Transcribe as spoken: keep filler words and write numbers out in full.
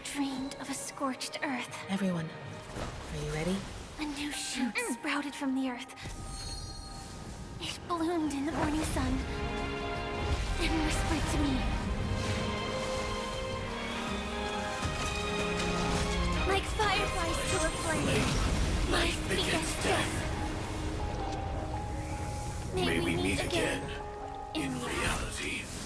dreamed of a scorched earth. Everyone, are you ready? A new shoot sprouted from the earth. It bloomed in the morning sun and whispered to me. Like fireflies to a flame, life begets death. May we meet again in reality.